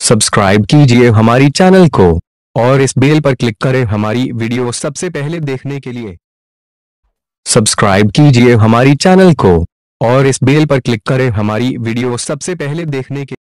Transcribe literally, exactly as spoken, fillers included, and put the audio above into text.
Subscribe कीजिए हमारी channel को और इस बेल पर क्लिक करें हमारी वीडियो सबसे पहले देखने के लिए। सब्सक्राइब कीजिए हमारी चैनल को और इस बेल पर क्लिक करें हमारी वीडियो सबसे पहले देखने के